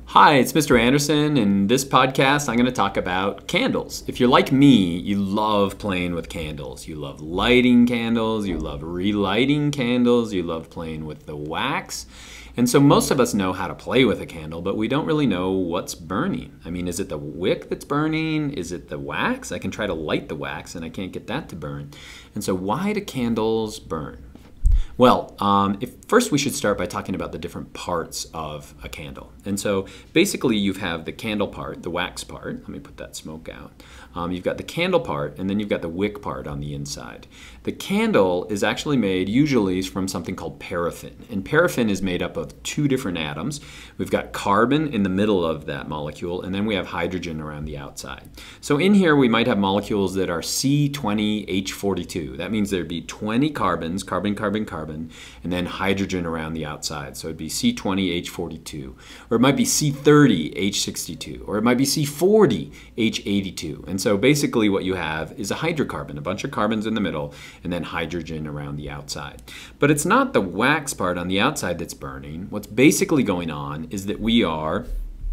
Hi, it's Mr. Anderson. In this podcast, I'm going to talk about candles. If you're like me, you love playing with candles. You love lighting candles, you love relighting candles, you love playing with the wax. And so most of us know how to play with a candle, but we don't really know what's burning. I mean, is it the wick that's burning? Is it the wax? I can try to light the wax and I can't get that to burn. And so why do candles burn? Well, first we should start by talking about the different parts of a candle. And so basically you have the candle part, the wax part. Let me put that smoke out. You've got the candle part, and then you've got the wick part on the inside. The candle is actually made usually from something called paraffin. And paraffin is made up of two different atoms. We've got carbon in the middle of that molecule, and then we have hydrogen around the outside. So in here we might have molecules that are C20H42. That means there'd be 20 carbons, carbon, carbon, carbon, and then hydrogen around the outside. So it'd be C20H42. Or it might be C30H62. Or it might be C40H82. And so basically what you have is a hydrocarbon, a bunch of carbons in the middle, and then hydrogen around the outside. But it's not the wax part on the outside that's burning. What's basically going on is that we are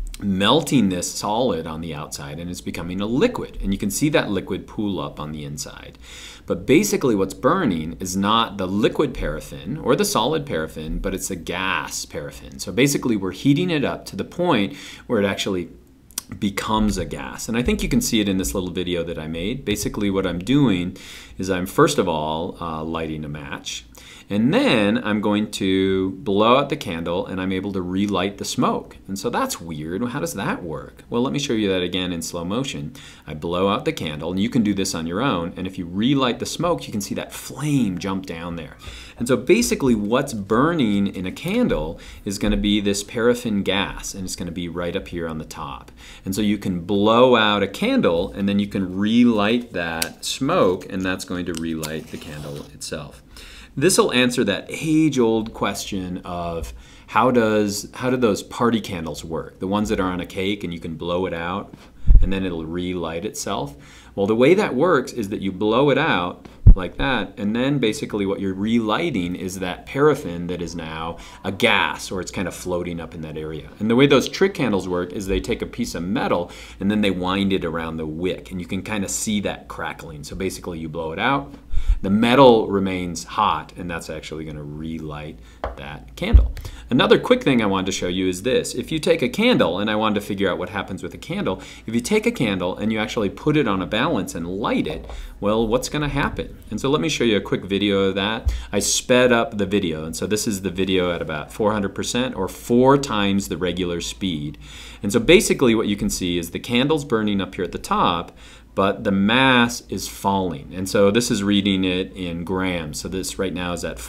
melting this solid on the outside and it's becoming a liquid. And you can see that liquid pool up on the inside. But basically what's burning is not the liquid paraffin or the solid paraffin, but it's the gas paraffin. So basically we're heating it up to the point where it actually becomes a gas. And I think you can see it in this little video that I made. Basically what I'm doing is I'm first of all lighting a match. And then I'm going to blow out the candle and I'm able to relight the smoke. And so that's weird. How does that work? Well, let me show you that again in slow motion. I blow out the candle, and you can do this on your own. And if you relight the smoke, you can see that flame jump down there. And so basically what's burning in a candle is going to be this paraffin gas, and it's going to be right up here on the top. And so you can blow out a candle and then you can relight that smoke, and that's going to relight the candle itself. This will answer that age-old question of how do those party candles work? The ones that are on a cake and you can blow it out and then it'll relight itself. Well, the way that works is that you blow it out like that, and then basically what you're relighting is that paraffin that is now a gas, or it's kind of floating up in that area. And the way those trick candles work is they take a piece of metal and then they wind it around the wick, and you can kind of see that crackling. So basically you blow it out, the metal remains hot, and that's actually going to relight that candle. Another quick thing I wanted to show you is this. If you take a candle, and I wanted to figure out what happens with a candle, if you take a candle and you actually put it on a balance and light it, well, what's going to happen? And so let me show you a quick video of that. I sped up the video, and so this is the video at about 400%, or 4 times the regular speed. And so basically what you can see is the candle's burning up here at the top, but the mass is falling. And so this is reading it in grams. So this right now is at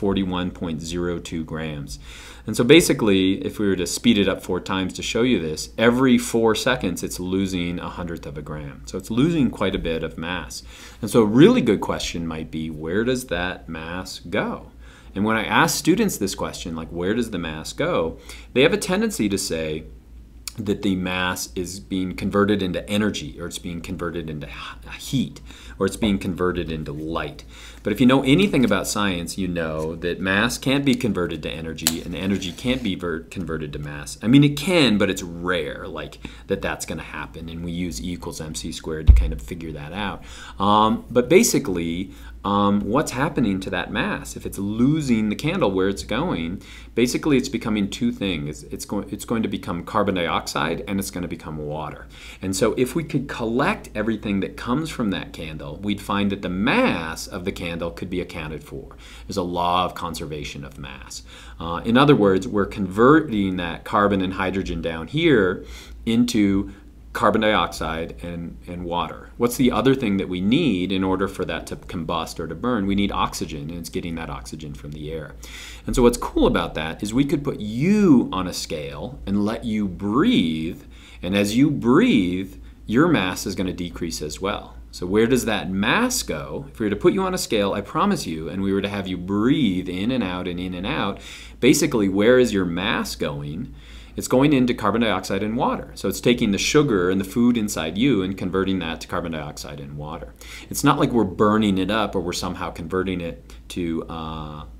41.02 grams. And so basically, if we were to speed it up 4 times to show you this, every 4 seconds it's losing 1/100 of a gram. So it's losing quite a bit of mass. And so a really good question might be, where does that mass go? And when I ask students this question, like where does the mass go, they have a tendency to say that the mass is being converted into energy, or it's being converted into heat, or it's being converted into light. But if you know anything about science, you know that mass can't be converted to energy, and energy can't be converted to mass. I mean, it can, but it's rare, like that's going to happen, and we use E=mc² to kind of figure that out. But basically, what's happening to that mass? If it's losing the candle, where it's going, basically it's becoming 2 things. It's going to become carbon dioxide, and it's going to become water. And so if we could collect everything that comes from that candle, we'd find that the mass of the candle could be accounted for. There's a law of conservation of mass. In other words, we're converting that carbon and hydrogen down here into carbon dioxide and water. What's the other thing that we need in order for that to combust or to burn? We need oxygen, and it's getting that oxygen from the air. And so what's cool about that is we could put you on a scale and let you breathe, and as you breathe, your mass is going to decrease as well. So where does that mass go? If we were to put you on a scale, I promise you, and we were to have you breathe in and out and in and out, basically where is your mass going? It's going into carbon dioxide and water. So it's taking the sugar and the food inside you and converting that to carbon dioxide and water. It's not like we're burning it up or we're somehow converting it to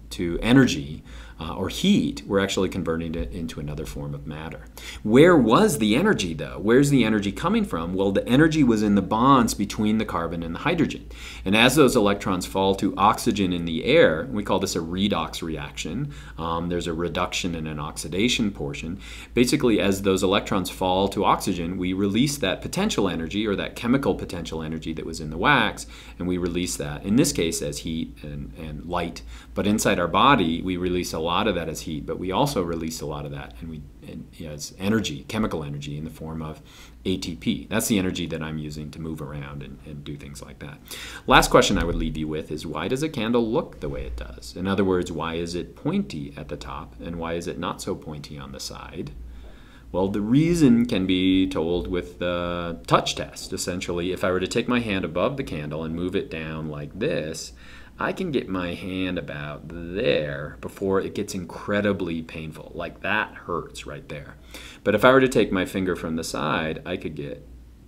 to energy or heat, we're actually converting it into another form of matter. Where was the energy, though? Where's the energy coming from? Well, the energy was in the bonds between the carbon and the hydrogen. And as those electrons fall to oxygen in the air, we call this a redox reaction. There's a reduction and an oxidation portion. Basically, as those electrons fall to oxygen, we release that potential energy, or that chemical potential energy that was in the wax, and we release that, in this case, as heat and light. But inside our body, we release a lot of that as heat, but we also release a lot of that as energy, chemical energy, in the form of ATP. That's the energy that I'm using to move around and do things like that. Last question I would leave you with is, why does a candle look the way it does? In other words, why is it pointy at the top, and why is it not so pointy on the side? Well, the reason can be told with the touch test. Essentially, if I were to take my hand above the candle and move it down like this, I can get my hand about there before it gets incredibly painful. Like, that hurts right there. But if I were to take my finger from the side, I could get,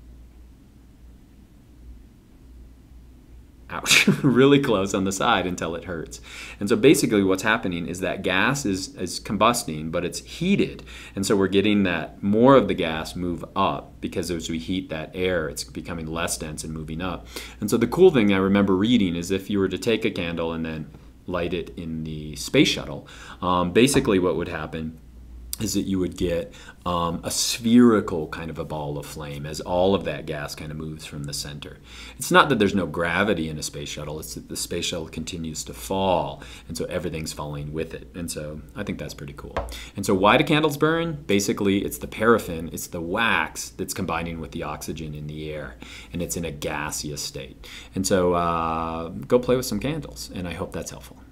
ouch, really close on the side until it hurts. And so basically what's happening is that gas is combusting, but it's heated. And so we're getting that more of the gas move up, because as we heat that air, it's becoming less dense and moving up. And so the cool thing I remember reading is, if you were to take a candle and then light it in the space shuttle, basically what would happen is that you would get a spherical kind of a ball of flame as all of that gas kind of moves from the center. It's not that there's no gravity in a space shuttle, it's that the space shuttle continues to fall, and so everything's falling with it. And so I think that's pretty cool. And so why do candles burn? Basically, it's the paraffin, it's the wax that's combining with the oxygen in the air, and it's in a gaseous state. And so go play with some candles, and I hope that's helpful.